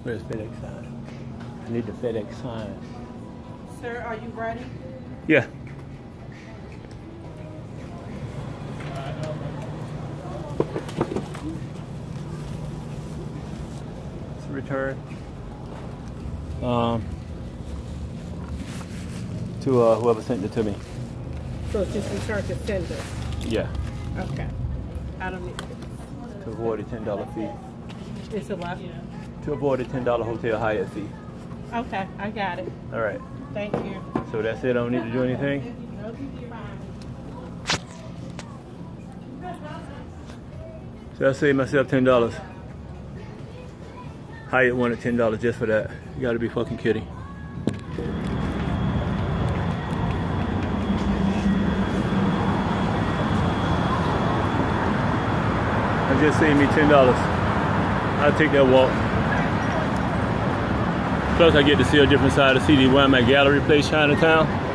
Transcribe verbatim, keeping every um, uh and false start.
Where's FedEx sign? I need the FedEx sign. Sir, are you ready? Yeah. It's a return. Um, to uh, whoever sent it to me. So it's just return to sender? Yeah. Okay. I don't need To avoid a ten dollar fee. It's a what? To avoid a ten dollar hotel Hyatt fee. Okay, I got it. All right. Thank you. So that's it. I don't need to do anything. So I saved myself ten dollars. Hyatt wanted ten dollars just for that. You gotta be fucking kidding. That just saved me ten dollars. I'll take that walk. Plus I get to see a different side of the city where I'm at Gallery Place, Chinatown.